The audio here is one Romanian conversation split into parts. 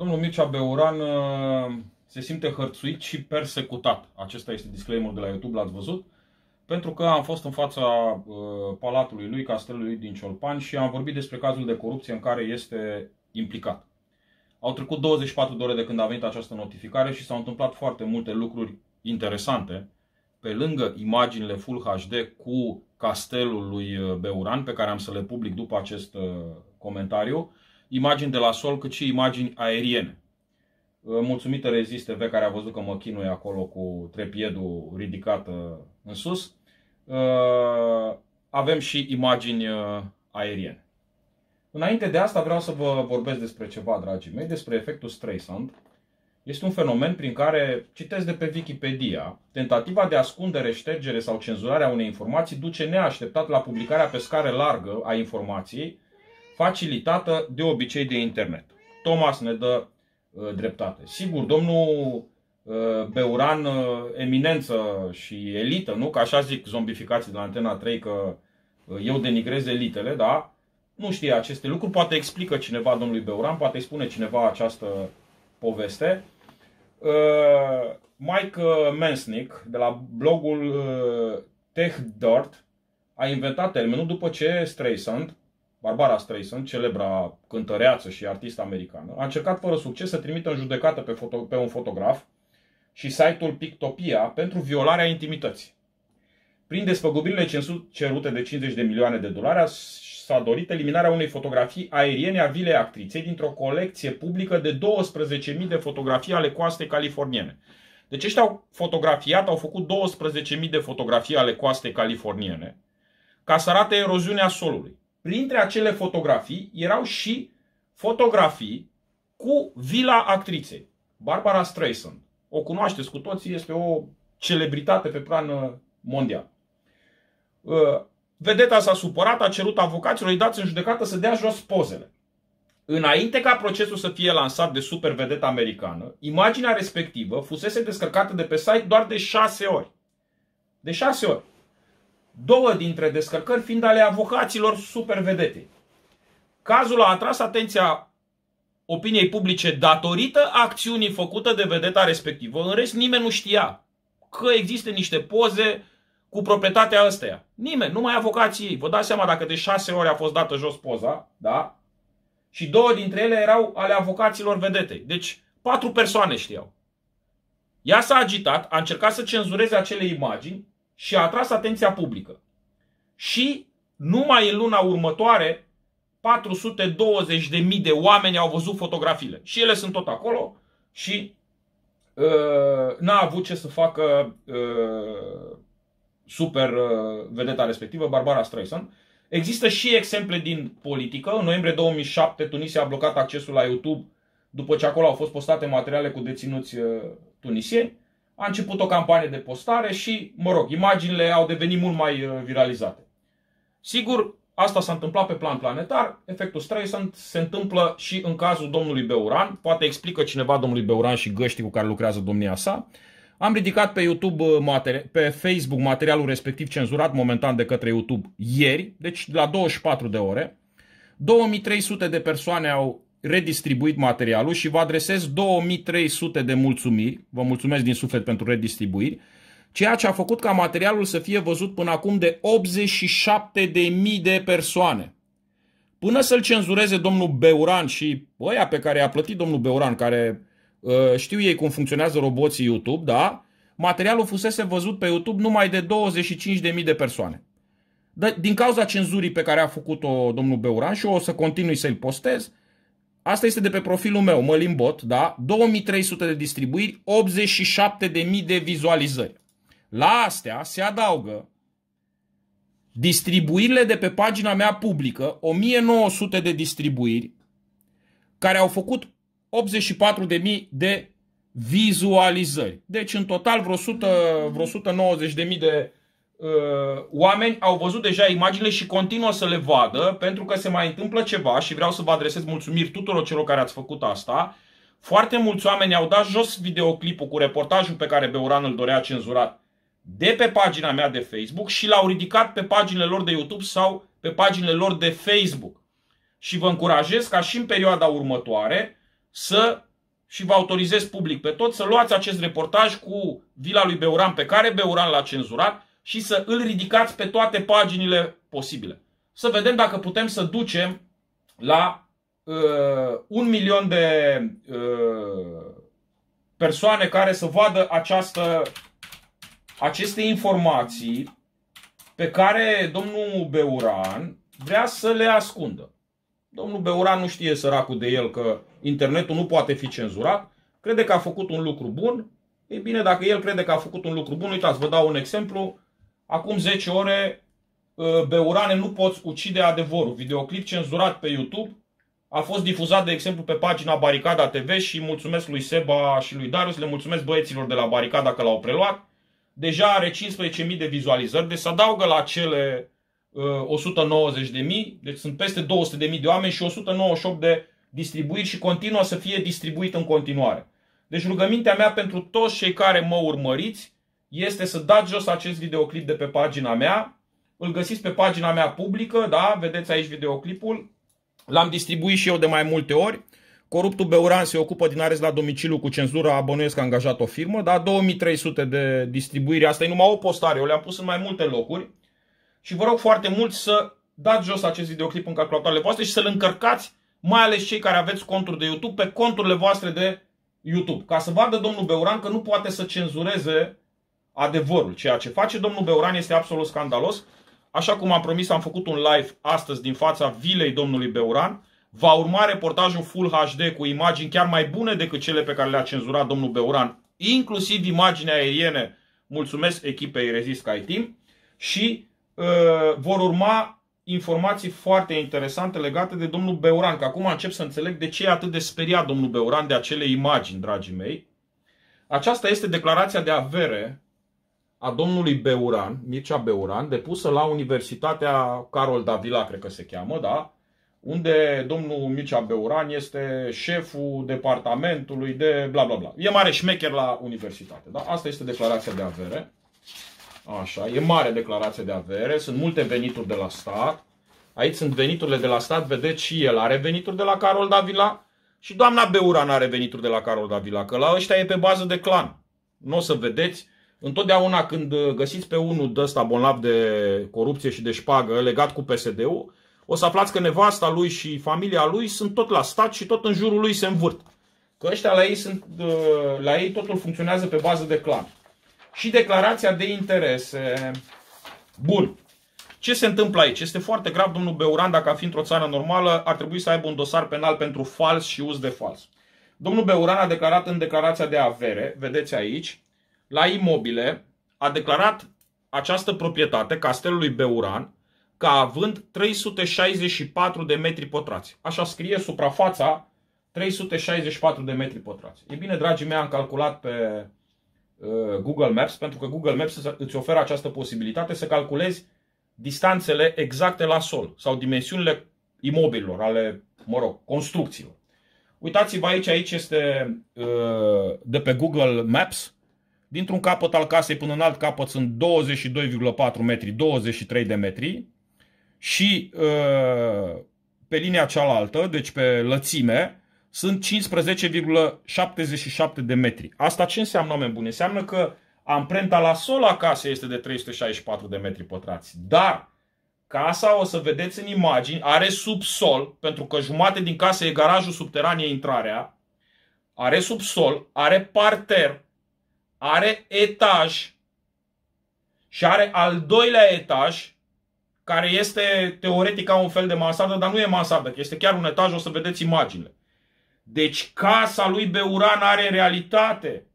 Domnul Mircea Beuran se simte hărțuit și persecutat. Acesta este disclaimer de la YouTube, l-ați văzut. Pentru că am fost în fața palatului lui, castelului lui din Ciolpani și am vorbit despre cazul de corupție în care este implicat. Au trecut 24 de ore de când a venit această notificare și s-au întâmplat foarte multe lucruri interesante. Pe lângă imaginile Full HD cu castelul lui Beuran, pe care am să le public după acest comentariu, imagini de la sol, cât și imagini aeriene. Mulțumită Rezist TV, care a văzut că mă chinuie acolo cu trepiedul ridicat în sus, avem și imagini aeriene. Înainte de asta vreau să vă vorbesc despre ceva, dragii mei, despre efectul Streisand. Este un fenomen prin care, citesc de pe Wikipedia, tentativa de ascundere, ștergere sau cenzurare a unei informații duce neașteptat la publicarea pe scară largă a informației, facilitată de obicei de internet. Thomas ne dă dreptate. Sigur, domnul Beuran, eminență și elită, nu? Că așa zic zombificații de la Antena 3, că eu denigrez elitele, da? Nu știe aceste lucruri, poate explică cineva domnului Beuran, poate îi spune cineva această poveste. Mike Mensnick, de la blogul TechDirt, a inventat termenul după ce Streisand, Barbara Streisand, celebra cântăreață și artistă americană, a încercat fără succes să trimită în judecată pe un fotograf și site-ul Pictopia pentru violarea intimității. Prin despăgubirile cerute de 50 de milioane de dolari, s-a dorit eliminarea unei fotografii aeriene a vilei actriței dintr-o colecție publică de 12.000 de fotografii ale coastei californiene. Deci ăștia au fotografiat, au făcut 12.000 de fotografii ale coastei californiene ca să arate eroziunea solului. Printre acele fotografii erau și fotografii cu vila actriței, Barbara Streisand. O cunoașteți cu toții, este o celebritate pe plan mondial. Vedeta s-a supărat, a cerut avocaților, îi dați în judecată să dea jos pozele. Înainte ca procesul să fie lansat de super vedeta americană, imaginea respectivă fusese descărcată de pe site doar de 6 ori. De 6 ori. 2 dintre descărcări fiind ale avocaților super vedetei. Cazul a atras atenția opiniei publice datorită acțiunii făcute de vedeta respectivă. În rest, nimeni nu știa că există niște poze cu proprietatea ăsteia. Nimeni, numai avocații ei. Vă dați seama dacă de 6 ori a fost dată jos poza, da? Și 2 dintre ele erau ale avocaților vedetei. Deci 4 persoane știau. Ea s-a agitat, a încercat să cenzureze acele imagini și a atras atenția publică. Și numai în luna următoare 420.000 de oameni au văzut fotografiile. Și ele sunt tot acolo și n-a avut ce să facă super vedeta respectivă, Barbara Streisand. Există și exemple din politică. În noiembrie 2007 Tunisia a blocat accesul la YouTube după ce acolo au fost postate materiale cu deținuți tunisieni. A început o campanie de postare și, mă rog, imaginile au devenit mult mai viralizate. Sigur, asta s-a întâmplat pe plan planetar. Efectul Streisand se întâmplă și în cazul domnului Beuran. Poate explică cineva domnului Beuran și găștii cu care lucrează domnia sa. Am ridicat pe YouTube, pe Facebook materialul respectiv cenzurat momentan de către YouTube ieri, deci la 24 de ore. 2300 de persoane au redistribuit materialul și vă adresez 2300 de mulțumiri. Vă mulțumesc din suflet pentru redistribuiri. Ceea ce a făcut ca materialul să fie văzut până acum de 87.000 de persoane. Până să-l cenzureze domnul Beuran și ăia pe care i-a plătit domnul Beuran, care știu ei cum funcționează roboții YouTube, da? Materialul fusese văzut pe YouTube numai de 25.000 de persoane. Din cauza cenzurii pe care a făcut-o domnul Beuran și eu o să continui să-l postez, asta este de pe profilul meu, Mălimbot, da? 2300 de distribuiri, 87.000 de vizualizări. La astea se adaugă distribuirile de pe pagina mea publică, 1900 de distribuiri, care au făcut 84.000 de vizualizări. Deci în total vreo 190.000 de oameni au văzut deja imaginile și continuă să le vadă, pentru că se mai întâmplă ceva și vreau să vă adresez mulțumiri tuturor celor care ați făcut asta. Foarte mulți oameni au dat jos videoclipul cu reportajul pe care Beuran îl dorea cenzurat de pe pagina mea de Facebook și l-au ridicat pe paginile lor de YouTube sau pe paginile lor de Facebook. Și vă încurajez ca și în perioada următoare să și vă autorizez public pe toți să luați acest reportaj cu vila lui Beuran, pe care Beuran l-a cenzurat, și să îl ridicați pe toate paginile posibile. Să vedem dacă putem să ducem la 1 milion de persoane care să vadă aceste informații pe care domnul Beuran vrea să le ascundă. Domnul Beuran nu știe, săracul de el, că internetul nu poate fi cenzurat. Crede că a făcut un lucru bun. Ei bine, dacă el crede că a făcut un lucru bun, uitați, vă dau un exemplu. Acum 10 ore, Beurane, nu poți ucide adevărul. Videoclip cenzurat pe YouTube. A fost difuzat, de exemplu, pe pagina Baricada TV și mulțumesc lui Seba și lui Darius, le mulțumesc băieților de la Baricada că l-au preluat. Deja are 15.000 de vizualizări, deci se adaugă la cele 190.000, deci sunt peste 200.000 de oameni și 198 de distribuiri și continuă să fie distribuit în continuare. Deci rugămintea mea pentru toți cei care mă urmăriți este să dați jos acest videoclip de pe pagina mea. Îl găsiți pe pagina mea publică, da? Vedeți aici videoclipul. L-am distribuit și eu de mai multe ori. Coruptul Beuran se ocupă din arest la domiciliu cu cenzura, bănuiesc că a angajat o firmă, da? 2300 de distribuiri, asta e numai o postare, eu le-am pus în mai multe locuri. Și vă rog foarte mult să dați jos acest videoclip în calculatoarele voastre și să-l încărcați, mai ales cei care aveți conturi de YouTube, pe conturile voastre de YouTube. Ca să vadă domnul Beuran că nu poate să cenzureze adevărul. Ceea ce face domnul Beuran este absolut scandalos. Așa cum am promis, am făcut un live astăzi din fața vilei domnului Beuran. Va urma reportajul Full HD cu imagini chiar mai bune decât cele pe care le-a cenzurat domnul Beuran, inclusiv imagini aeriene. Mulțumesc echipei Resist Sky Team. Și vor urma informații foarte interesante legate de domnul Beuran, că acum încep să înțeleg de ce e atât de speriat domnul Beuran de acele imagini, dragii mei. Aceasta este declarația de avere a domnului Beuran, Mircea Beuran, depusă la Universitatea Carol Davila, cred că se cheamă, da? Unde domnul Mircea Beuran este șeful departamentului de bla bla bla. E mare șmecher la universitate, da? Asta este declarația de avere. Așa, e mare declarație de avere, sunt multe venituri de la stat. Aici sunt veniturile de la stat, vedeți, și el are venituri de la Carol Davila și doamna Beuran are venituri de la Carol Davila, că la ăștia e pe bază de clan. Nu o să vedeți, întotdeauna când găsiți pe unul de ăsta bolnav de corupție și de șpagă legat cu PSD-ul, o să aflați că nevasta lui și familia lui sunt tot la stat și tot în jurul lui se învârt. Că ăștia la ei totul funcționează pe bază de clan. Și declarația de interese. Bun. Ce se întâmplă aici? Este foarte grav. Domnul Beuran, dacă ar fi într-o țară normală, ar trebui să aibă un dosar penal pentru fals și uz de fals. Domnul Beuran a declarat în declarația de avere, vedeți aici, la imobile, a declarat această proprietate, castelul lui Beuran, ca având 364 de metri pătrați. Așa scrie suprafața, 364 de metri pătrați. E bine, dragii mei, am calculat pe Google Maps, pentru că Google Maps îți oferă această posibilitate să calculezi distanțele exacte la sol sau dimensiunile imobililor, ale, construcțiilor. Uitați-vă aici este de pe Google Maps, dintr-un capăt al casei până în alt capăt sunt 22,4 metri, 23 de metri și pe linia cealaltă, deci pe lățime, sunt 15,77 de metri. Asta ce înseamnă, oameni buni? Înseamnă că amprenta la sol a casei este de 364 de metri pătrați. Dar casa, o să vedeți în imagini, are subsol, pentru că jumate din casă e garajul subteran, e intrarea. Are subsol, are parter, are etaj și are al doilea etaj, care este teoretic ca un fel de mansardă, dar nu e mansardă, că este chiar un etaj, o să vedeți imaginile. Deci casa lui Beuran are în realitate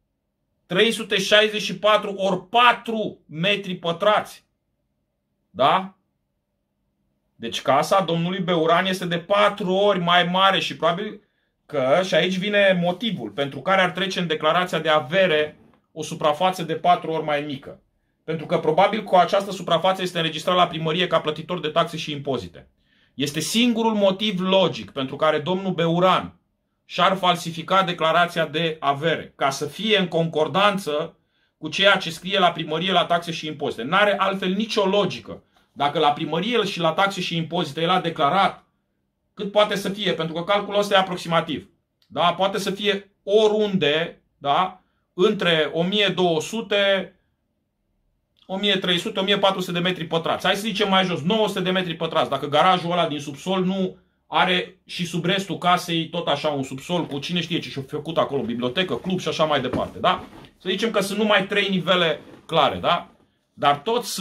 364 ori 4 metri pătrați. Da? Deci casa domnului Beuran este de 4 ori mai mare și probabil că, și aici vine motivul pentru care ar trece în declarația de avere o suprafață de 4 ori mai mică. Pentru că probabil cu această suprafață este înregistrat la primărie ca plătitor de taxe și impozite. Este singurul motiv logic pentru care domnul Beuran și-ar falsifica declarația de avere, ca să fie în concordanță cu ceea ce scrie la primărie la taxe și impozite. N-are altfel nicio logică. Dacă la primărie și la taxe și impozite el a declarat cât poate să fie, pentru că calculul ăsta e aproximativ. da? Poate să fie oriunde, da? Între 1200, 1300, 1400 de metri pătrați. Hai să zicem mai jos, 900 de metri pătrați. Dacă garajul ăla din subsol nu are și sub restul casei tot așa un subsol cu cine știe ce și-a făcut acolo, bibliotecă, club și așa mai departe, da? Să zicem că sunt numai 3 nivele clare, da? Dar toți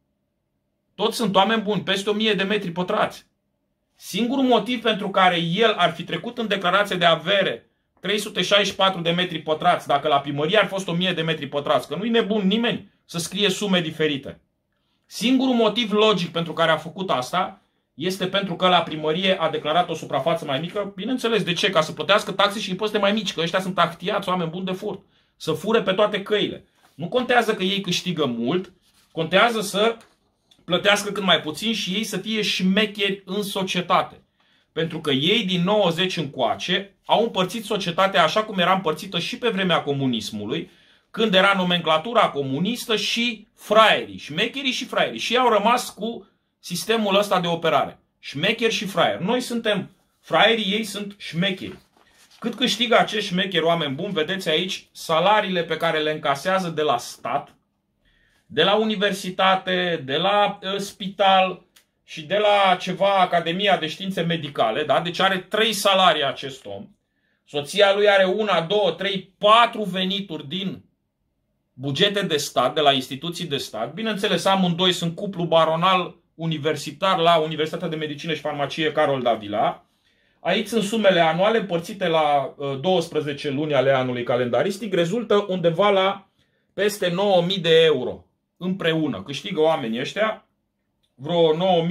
sunt oameni buni, peste 1000 de metri pătrați. Singurul motiv pentru care el ar fi trecut în declarație de avere 364 de metri pătrați, dacă la primărie ar fost 1000 de metri pătrați, că nu-i nebun nimeni să scrie sume diferite. Singurul motiv logic pentru care a făcut asta este pentru că la primărie a declarat o suprafață mai mică. Bineînțeles, de ce? Ca să plătească taxe și impozite mai mici, că ăștia sunt ahtiați, oameni buni de furt. Să fure pe toate căile. Nu contează că ei câștigă mult, contează să plătească cât mai puțin și ei să fie șmecheri în societate. Pentru că ei din 90 încoace au împărțit societatea așa cum era împărțită și pe vremea comunismului, când era nomenclatura comunistă și fraierii, șmecherii și fraierii. Și ei au rămas cu sistemul ăsta de operare. Șmecheri și fraieri. Noi suntem fraierii, ei sunt șmecheri. Cât câștigă acești șmecheri, oameni buni, vedeți aici salariile pe care le încasează de la stat, de la universitate, de la spital și de la ceva Academia de Științe Medicale. Da? Deci are 3 salarii acest om. Soția lui are 1, 2, 3, 4 venituri din bugete de stat, de la instituții de stat. Bineînțeles, amândoi sunt cuplu baronal universitar la Universitatea de Medicină și Farmacie Carol Davila. Aici sunt sumele anuale împărțite la 12 luni ale anului calendaristic. Rezultă undeva la peste 9.000 de euro împreună. Câștigă oamenii ăștia vreo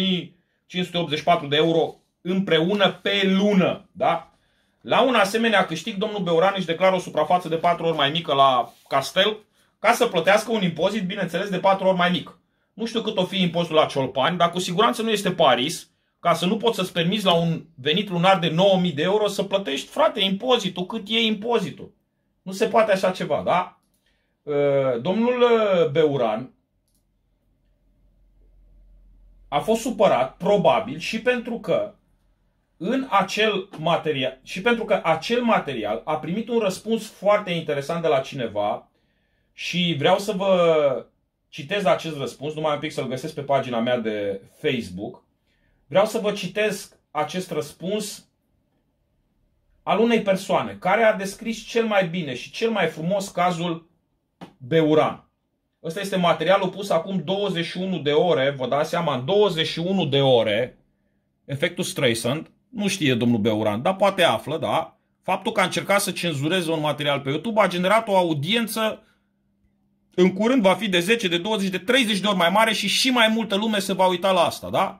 9.584 de euro împreună pe lună. Da? La un asemenea câștig, domnul Beuran își declară o suprafață de 4 ori mai mică la castel, ca să plătească un impozit, bineînțeles, de 4 ori mai mic. Nu știu cât o fi impozitul la Ciolpani, dar cu siguranță nu este Paris, ca să nu poți să-ți permiți la un venit lunar de 9.000 de euro să plătești, frate, impozitul, cât e impozitul. Nu se poate așa ceva, da? Domnul Beuran a fost supărat, probabil, și pentru că acel material a primit un răspuns foarte interesant de la cineva și vreau să vă citez acest răspuns, numai un pic să-l găsesc pe pagina mea de Facebook. Vreau să vă citesc acest răspuns al unei persoane care a descris cel mai bine și cel mai frumos cazul Beuran. Ăsta este materialul pus acum 21 de ore, vă dați seama, în 21 de ore, efectul Streisand, nu știe domnul Beuran, dar poate află, da? Faptul că a încercat să cenzureze un material pe YouTube a generat o audiență, în curând va fi de 10, de 20, de 30 de ori mai mare și mai multă lume se va uita la asta, da?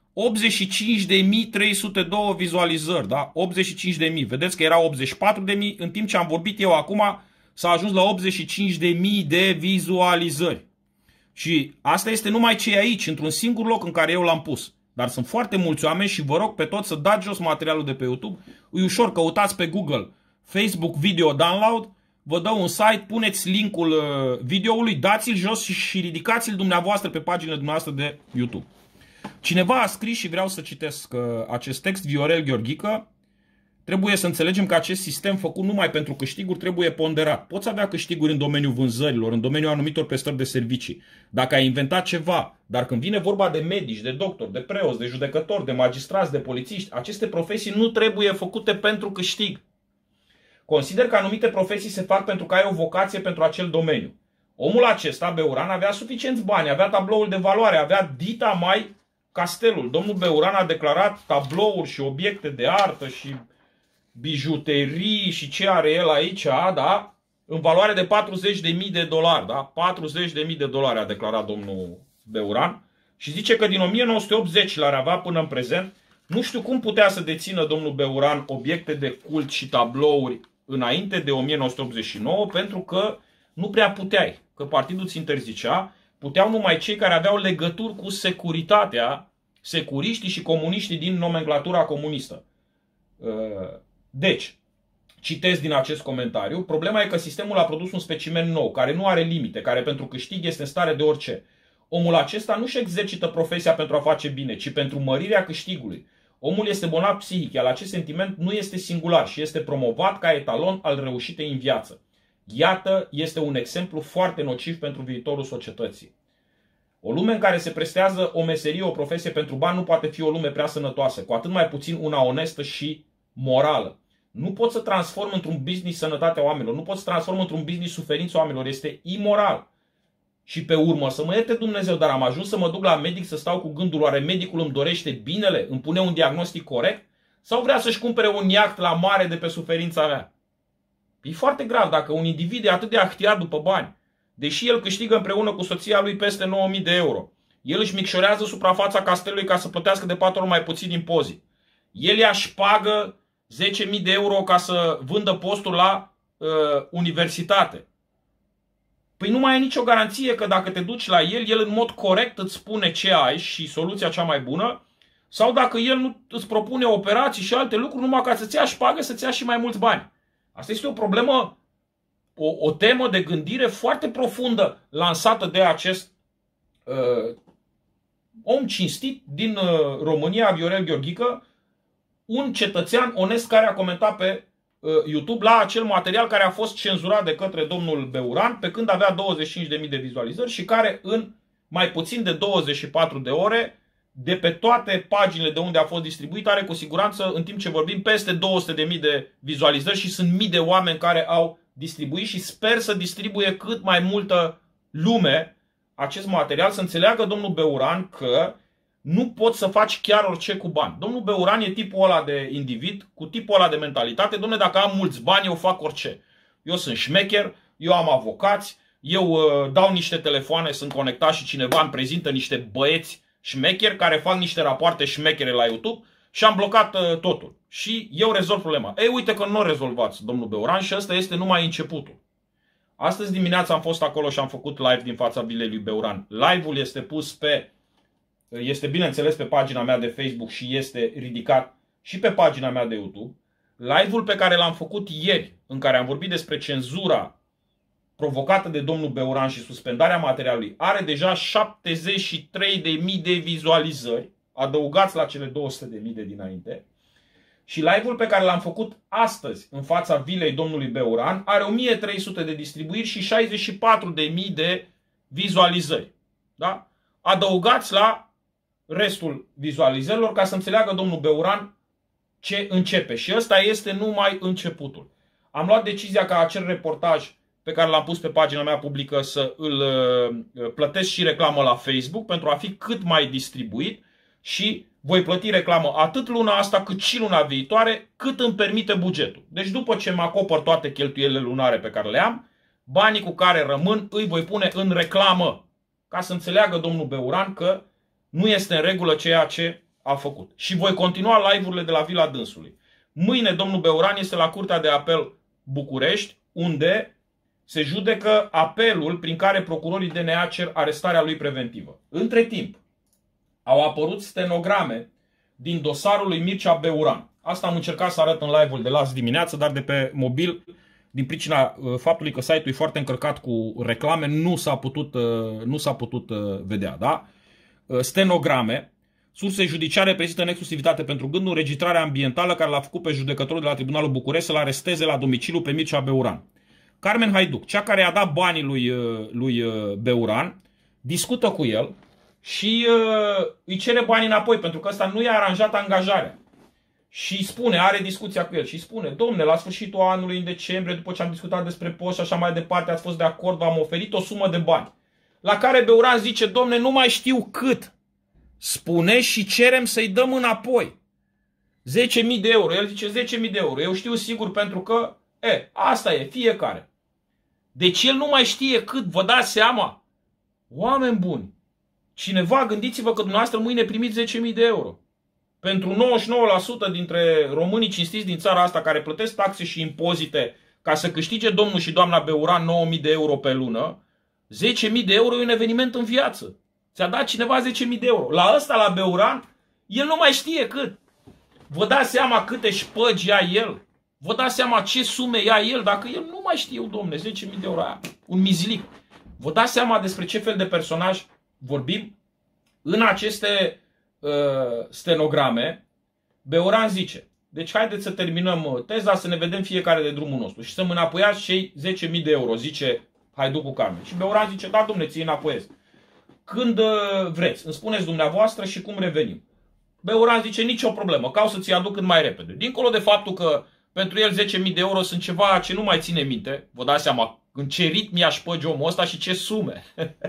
85.302 vizualizări, da? 85.000. Vedeți că era 84.000, în timp ce am vorbit eu acum s-a ajuns la 85.000 de vizualizări. Și asta este numai ce e aici, într-un singur loc în care eu l-am pus. Dar sunt foarte mulți oameni și vă rog pe toți să dați jos materialul de pe YouTube. E ușor, căutați pe Google Facebook Video Download, vă dă un site, puneți linkul videoului, dați-l jos și ridicați-l dumneavoastră pe paginile dumneavoastră de YouTube. Cineva a scris și vreau să citesc acest text, Viorel Gheorghică. Trebuie să înțelegem că acest sistem făcut numai pentru câștiguri trebuie ponderat. Poți avea câștiguri în domeniul vânzărilor, în domeniul anumitor prestări de servicii. Dacă ai inventat ceva, dar când vine vorba de medici, de doctori, de preoți, de judecători, de magistrați, de polițiști, aceste profesii nu trebuie făcute pentru câștig. Consider că anumite profesii se fac pentru că ai o vocație pentru acel domeniu. Omul acesta, Beuran, avea suficienți bani, avea tabloul de valoare, avea dita mai castelul. Domnul Beuran a declarat tablouri și obiecte de artă și bijuterii și ce are el aici, da? În valoare de $40.000, da? $40.000 a declarat domnul Beuran și zice că din 1980 l-ar avea până în prezent. Nu știu cum putea să dețină domnul Beuran obiecte de cult și tablouri înainte de 1989, pentru că nu prea puteai, că partidul ți interzicea, puteau numai cei care aveau legături cu securitatea, securiștii și comuniștii din nomenclatura comunistă. Deci, citesc din acest comentariu, problema e că sistemul a produs un specimen nou, care nu are limite, care pentru câștig este în stare de orice. Omul acesta nu-și exercită profesia pentru a face bine, ci pentru mărirea câștigului. Omul este bolnav psihic, iar acest sentiment nu este singular și este promovat ca etalon al reușitei în viață. Iată, este un exemplu foarte nociv pentru viitorul societății. O lume în care se prestează o meserie, o profesie pentru bani nu poate fi o lume prea sănătoasă, cu atât mai puțin una onestă și morală. Nu poți să transformi într-un business sănătatea oamenilor, nu poți să transformi într-un business suferința oamenilor, este imoral. Și pe urmă, să mă ierte Dumnezeu, dar am ajuns să mă duc la medic să stau cu gândul, oare medicul îmi dorește binele, îmi pune un diagnostic corect? Sau vrea să-și cumpere un iaht la mare de pe suferința mea? E foarte grav dacă un individ e atât de ahtiat după bani, deși el câștigă împreună cu soția lui peste 9.000 de euro. El își micșorează suprafața castelului ca să plătească de 4 ori mai puțin impozit. El ia șpagă 10.000 de euro ca să vândă postul la universitate. Păi nu mai ai nicio garanție că dacă te duci la el, el în mod corect îți spune ce ai și soluția cea mai bună, sau dacă el nu îți propune operații și alte lucruri numai ca să-ți ia șpagă, să-ți ia și mai mulți bani. Asta este o problemă, o temă de gândire foarte profundă lansată de acest om cinstit din România, Viorel Gheorghică, un cetățean onest care a comentat pe YouTube la acel material care a fost cenzurat de către domnul Beuran pe când avea 25.000 de vizualizări și care în mai puțin de 24 de ore, de pe toate paginile de unde a fost distribuit, are cu siguranță, în timp ce vorbim, peste 200.000 de vizualizări și sunt mii de oameni care au distribuit și sper să distribuie cât mai multă lume acest material, să înțeleagă domnul Beuran că nu poți să faci chiar orice cu bani. Domnul Beuran e tipul ăla de individ, cu tipul ăla de mentalitate. Dom'le, dacă am mulți bani, eu fac orice. Eu sunt șmecher, eu am avocați, eu dau niște telefoane, sunt conectat și cineva îmi prezintă niște băieți șmecheri care fac niște rapoarte șmechere la YouTube și am blocat totul. Și eu rezolv problema. Ei, uite că nu o rezolvați, domnul Beuran, și ăsta este numai începutul. Astăzi dimineața am fost acolo și am făcut live din fața vilei lui Beuran. Live-ul este pus pe... Este bineînțeles pe pagina mea de Facebook și este ridicat și pe pagina mea de YouTube. Live-ul pe care l-am făcut ieri, în care am vorbit despre cenzura provocată de domnul Beuran și suspendarea materialului, are deja 73.000 de vizualizări, adăugați la cele 200.000 de dinainte. Și live-ul pe care l-am făcut astăzi în fața vilei domnului Beuran are 1.300 de distribuiri și 64.000 de vizualizări. Da? Adăugați la restul vizualizărilor ca să înțeleagă domnul Beuran ce începe. Și ăsta este numai începutul. Am luat decizia ca acel reportaj pe care l-am pus pe pagina mea publică să îl plătesc și reclamă la Facebook pentru a fi cât mai distribuit și voi plăti reclamă atât luna asta cât și luna viitoare cât îmi permite bugetul. Deci după ce mă acopăr toate cheltuielile lunare pe care le am, banii cu care rămân îi voi pune în reclamă ca să înțeleagă domnul Beuran că nu este în regulă ceea ce a făcut. Și voi continua live-urile de la Vila Dânsului. Mâine domnul Beuran este la Curtea de Apel București, unde se judecă apelul prin care procurorii DNA cer arestarea lui preventivă. Între timp, au apărut stenograme din dosarul lui Mircea Beuran. Asta am încercat să arăt în live-ul de azi dimineață, dar de pe mobil, din pricina faptului că site-ul e foarte încărcat cu reclame, nu s-a putut vedea. Da? Stenograme, surse judiciare prezintă în exclusivitate pentru gândul înregistrarea ambientală care l-a făcut pe judecătorul de la Tribunalul București să-l aresteze la domiciliu pe Mircea Beuran. Carmen Haiduc, cea care i-a dat banii lui Beuran, discută cu el și îi cere banii înapoi pentru că ăsta nu i-a aranjat angajarea. Și spune, are discuția cu el și spune: domne, la sfârșitul anului, în decembrie, după ce am discutat despre post și așa mai departe, ați fost de acord, v-am oferit o sumă de bani. La care Beuran zice: domne, nu mai știu cât. Spune și cerem să-i dăm înapoi 10.000 de euro. El zice 10.000 de euro. Eu știu sigur pentru că, asta e, fiecare. Deci el nu mai știe cât, vă dați seama? Oameni buni, cineva, gândiți-vă că dumneavoastră mâine primiți 10.000 de euro. Pentru 99% dintre românii cinstiți din țara asta care plătesc taxe și impozite ca să câștige domnul și doamna Beuran 9.000 de euro pe lună, 10.000 de euro e un eveniment în viață. Ți-a dat cineva 10.000 de euro. La ăsta, la Beuran, el nu mai știe cât. Vă dați seama câte șpăgi ia el? Vă dați seama ce sume ia el? Dacă el nu mai știe, domne, 10.000 de euro aia, un mizlic. Vă dați seama despre ce fel de personaj vorbim? În aceste stenograme Beuran zice, deci haideți să terminăm teza, să ne vedem fiecare de drumul nostru și să-mi înapoiați cei 10.000 de euro, zice Haiducul Carmen. Și Beuran zice, da, dom'le, ți-i înapoiez. Când vreți, îmi spuneți dumneavoastră și cum revenim. Beuran zice, nicio problemă, ca o să ți aduc cât mai repede. Dincolo de faptul că pentru el 10.000 de euro sunt ceva ce nu mai ține minte, vă dați seama în ce ritm i-a șpăge omul ăsta și ce sume.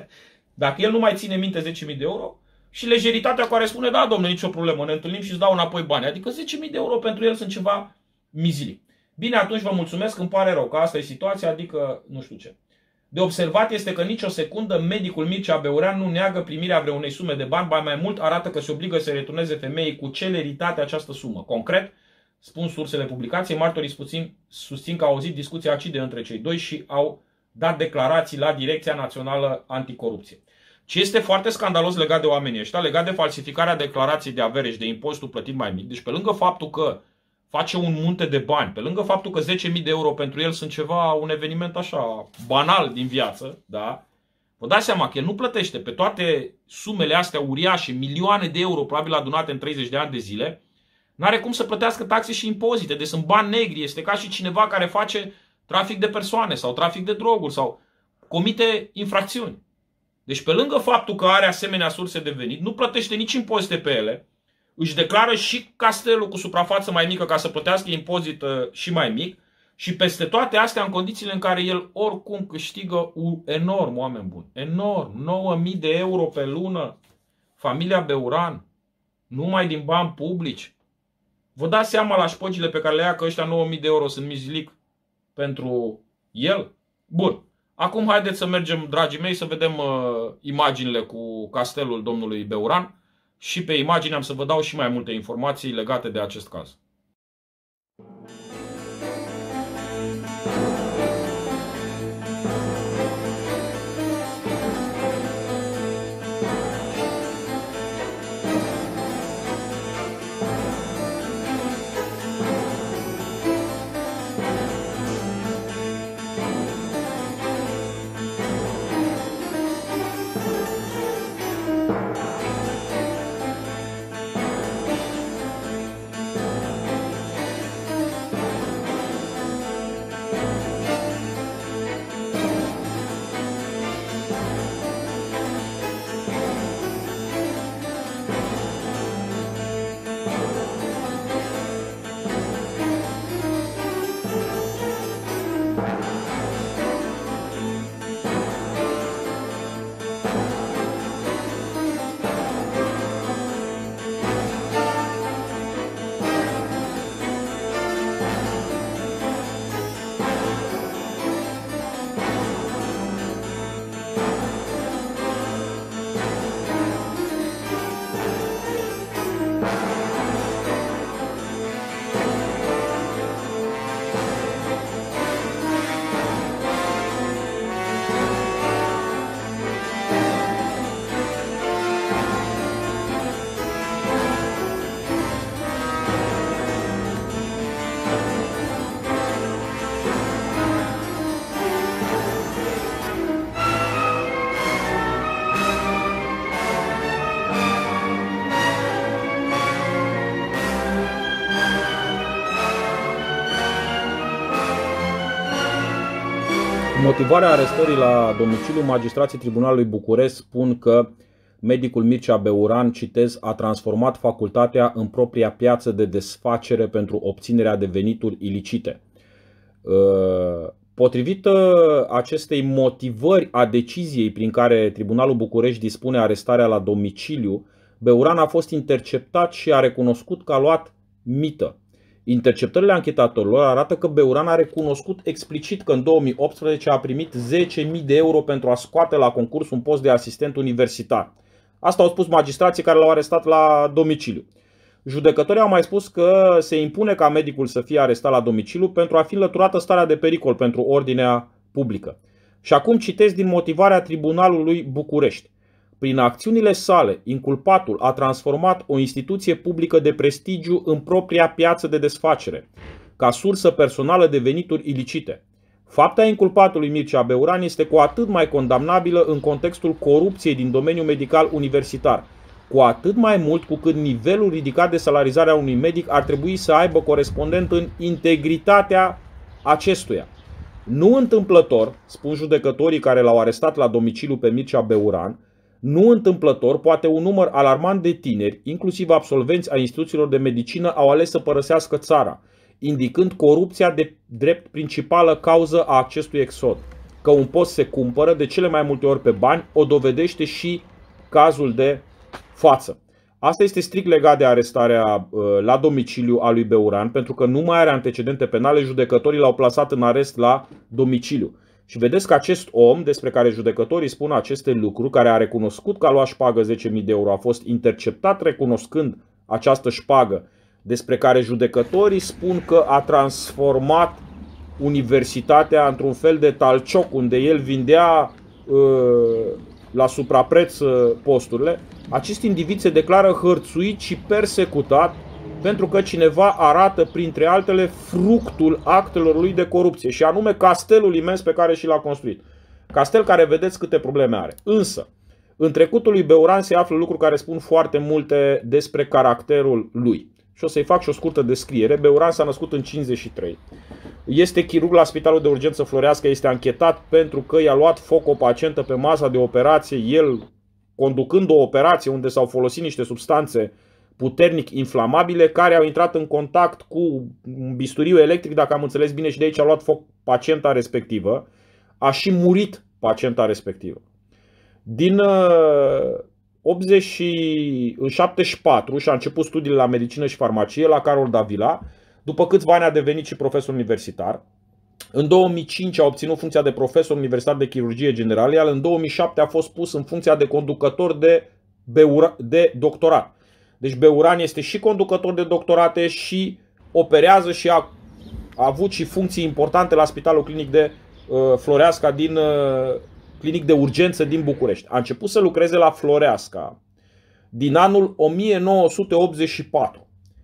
Dacă el nu mai ține minte 10.000 de euro și lejeritatea care spune, da, domnule, nicio problemă, ne întâlnim și îți dau înapoi bani. Adică 10.000 de euro pentru el sunt ceva mizilic. Bine, atunci vă mulțumesc, îmi pare rău că asta e situația, adică nu știu ce. De observat este că nicio secundă medicul Mircea Beuran nu neagă primirea vreunei sume de bani, ba mai mult arată că se obligă să returneze femeii cu celeritate această sumă. Concret, spun sursele publicației, martorii susțin că au auzit discuții acide între cei doi și au dat declarații la Direcția Națională Anticorupție. Ce este foarte scandalos legat de oamenii ăștia, legat de falsificarea declarației de avere și de impozitul plătit mai mic, deci pe lângă faptul că face un munte de bani, pe lângă faptul că 10.000 de euro pentru el sunt ceva, un eveniment așa banal din viață, da? Vă dați seama că el nu plătește pe toate sumele astea uriașe, milioane de euro probabil adunate în 30 de ani de zile, n-are cum să plătească taxe și impozite, deci sunt bani negri, este ca și cineva care face trafic de persoane sau trafic de droguri sau comite infracțiuni. Deci pe lângă faptul că are asemenea surse de venit, nu plătește nici impozite pe ele, își declară și castelul cu suprafață mai mică ca să plătească impozit și mai mic și peste toate astea în condițiile în care el oricum câștigă enorm, oameni buni, enorm, 9.000 de euro pe lună, familia Beuran, numai din bani publici. Vă dați seama la șpăgile pe care le ia că ăștia 9.000 de euro sunt mizilic pentru el? Bun. Acum haideți să mergem, dragii mei, să vedem imaginile cu castelul domnului Beuran și pe imagine am să vă dau și mai multe informații legate de acest caz. Motivarea arestării la domiciliu, magistrații Tribunalului București spun că medicul Mircea Beuran, citez, a transformat facultatea în propria piață de desfacere pentru obținerea de venituri ilicite. Potrivit acestei motivări a deciziei prin care Tribunalul București dispune arestarea la domiciliu, Beuran a fost interceptat și a recunoscut că a luat mită. Interceptările anchetatorilor arată că Beuran a recunoscut explicit că în 2018 a primit 10.000 de euro pentru a scoate la concurs un post de asistent universitar. Asta au spus magistrații care l-au arestat la domiciliu. Judecătorii au mai spus că se impune ca medicul să fie arestat la domiciliu pentru a fi înlăturată starea de pericol pentru ordinea publică. Și acum citesc din motivarea Tribunalului București. Prin acțiunile sale, inculpatul a transformat o instituție publică de prestigiu în propria piață de desfacere, ca sursă personală de venituri ilicite. Fapta inculpatului Mircea Beuran este cu atât mai condamnabilă în contextul corupției din domeniul medical universitar, cu atât mai mult cu cât nivelul ridicat de salarizare a unui medic ar trebui să aibă corespondent în integritatea acestuia. Nu întâmplător, spun judecătorii care l-au arestat la domiciliu pe Mircea Beuran, nu întâmplător, poate un număr alarmant de tineri, inclusiv absolvenți ai instituțiilor de medicină, au ales să părăsească țara, indicând corupția de drept principală cauză a acestui exod. Că un post se cumpără de cele mai multe ori pe bani, o dovedește și cazul de față. Asta este strict legat de arestarea la domiciliu a lui Beuran, pentru că nu mai are antecedente penale, judecătorii l-au plasat în arest la domiciliu. Și vedeți că acest om, despre care judecătorii spun aceste lucruri, care a recunoscut că a luat șpagă 10.000 de euro, a fost interceptat recunoscând această șpagă, despre care judecătorii spun că a transformat universitatea într-un fel de talcioc unde el vindea la suprapreț posturile. Acest individ se declară hărțuit și persecutat pentru că cineva arată, printre altele, fructul actelor lui de corupție, și anume castelul imens pe care și l-a construit. Castel care vedeți câte probleme are. Însă, în trecutul lui Beuran se află lucruri care spun foarte multe despre caracterul lui. Și o să-i fac și o scurtă descriere. Beuran s-a născut în 53. Este chirurg la Spitalul de Urgență Floreasca, este anchetat pentru că i-a luat foc o pacientă pe masa de operație, el conducând o operație unde s-au folosit niște substanțe puternic inflamabile care au intrat în contact cu un bisturiu electric, dacă am înțeles bine, și de aici a luat foc pacienta respectivă. A și murit pacienta respectivă. Din 74 și a început studiile la medicină și farmacie la Carol Davila. După câțiva ani a devenit și profesor universitar. În 2005 a obținut funcția de profesor universitar de chirurgie generală, iar în 2007 a fost pus în funcția de conducător de doctorat. Deci Beuran este și conducător de doctorate și operează și a avut și funcții importante la Spitalul Clinic de Floreasca, clinic de urgență din București. A început să lucreze la Floreasca din anul 1984.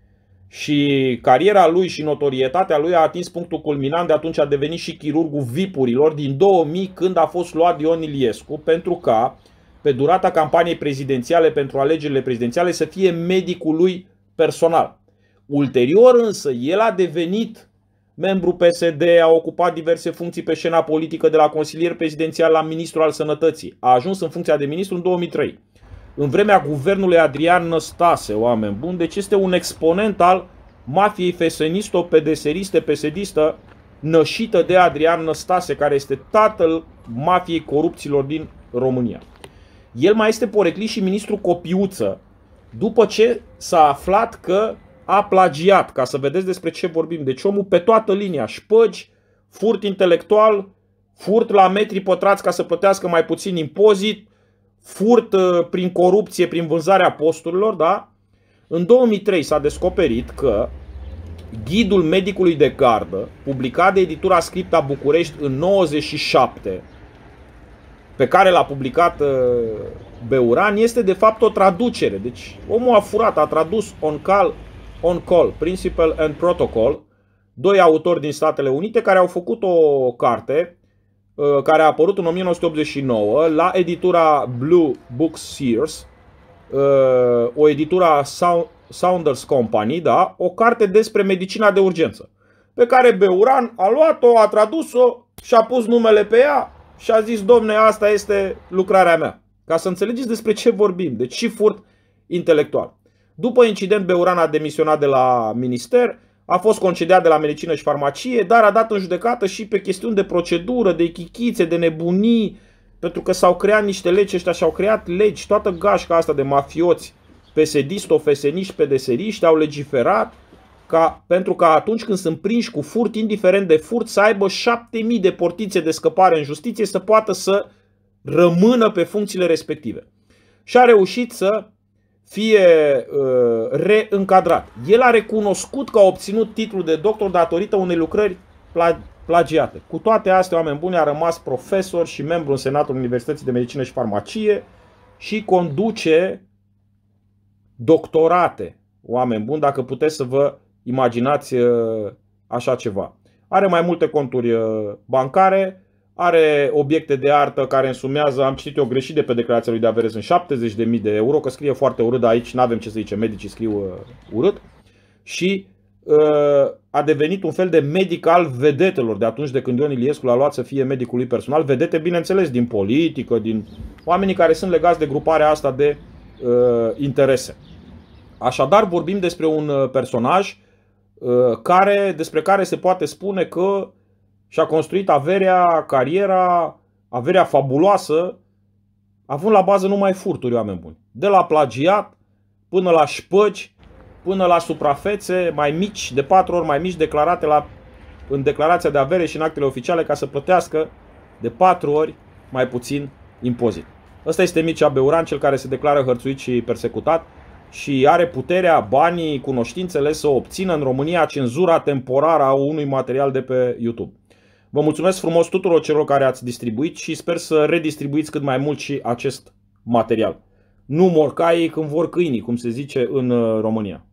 Și cariera lui și notorietatea lui a atins punctul culminant, de atunci a devenit și chirurgul VIP-urilor din 2000, când a fost luat Ion Iliescu pentru ca, pe durata campaniei prezidențiale pentru alegerile prezidențiale, să fie medicul lui personal. Ulterior însă, el a devenit membru PSD, a ocupat diverse funcții pe scena politică, de la consilier prezidențial la ministru al sănătății. A ajuns în funcția de ministru în 2003. În vremea guvernului Adrian Năstase, oameni buni, deci este un exponent al mafiei fesenisto-pedeseriste, pesedistă, nășită de Adrian Năstase, care este tatăl mafiei corupților din România. El mai este poreclit și ministru Copiuță, după ce s-a aflat că a plagiat, ca să vedeți despre ce vorbim. Deci omul pe toată linia, șpăgi, furt intelectual, furt la metri pătrați ca să plătească mai puțin impozit, furt prin corupție, prin vânzarea posturilor, da? În 2003 s-a descoperit că Ghidul medicului de gardă, publicat de editura Scripta București în 97, pe care l-a publicat Beuran, este de fapt o traducere. Deci omul a furat, a tradus On Call, Principle and Protocol, doi autori din Statele Unite care au făcut o carte care a apărut în 1989 la editura Blue Book Sears, o editura Saunders Company, da? O carte despre medicina de urgență, pe care Beuran a luat-o, a tradus-o și a pus numele pe ea și a zis: domne, asta este lucrarea mea. Ca să înțelegeți despre ce vorbim, deci și furt intelectual. După incident, Beuran a demisionat de la minister, a fost concediat de la medicină și farmacie, dar a dat în judecată și pe chestiuni de procedură, de chichițe, de nebunii, pentru că s-au creat niște legi, ăștia și-au creat legi, toată gașca asta de mafioți, pesedisto-feseniști, pedeseriști, au legiferat pentru că atunci când sunt prinși cu furt, indiferent de furt, să aibă 7.000 de portițe de scăpare în justiție, să poată să rămână pe funcțiile respective. Și a reușit să fie reîncadrat. El a recunoscut că a obținut titlul de doctor datorită unei lucrări plagiate. Cu toate astea, oameni buni, a rămas profesor și membru în Senatul Universității de Medicină și Farmacie și conduce doctorate. Oameni buni, dacă puteți să vă imaginați așa ceva. Are mai multe conturi bancare, are obiecte de artă care însumează, am citit eu greșit de pe declarația lui de avere, sunt 70.000 de euro, că scrie foarte urât, dar aici nu avem ce să zicem, medicii scriu urât. Și a devenit un fel de medic al vedetelor de atunci de când Ion Iliescu l-a luat să fie medicul lui personal. Vedete, bineînțeles, din politică, din oamenii care sunt legați de gruparea asta de interese. Așadar, vorbim despre un personaj despre care se poate spune că și-a construit averea, cariera, averea fabuloasă, având la bază numai furturi, oameni buni. De la plagiat până la șpăci, până la suprafețe mai mici, de 4 ori mai mici, declarate în declarația de avere și în actele oficiale, ca să plătească de 4 ori mai puțin impozit. Ăsta este Mircea Beuran, cel care se declară hărțuit și persecutat și are puterea, banii, cunoștințele să obțină în România cenzura temporară a unui material de pe YouTube. Vă mulțumesc frumos tuturor celor care ați distribuit și sper să redistribuiți cât mai mult și acest material. Nu mor caii când vor câinii, cum se zice în România.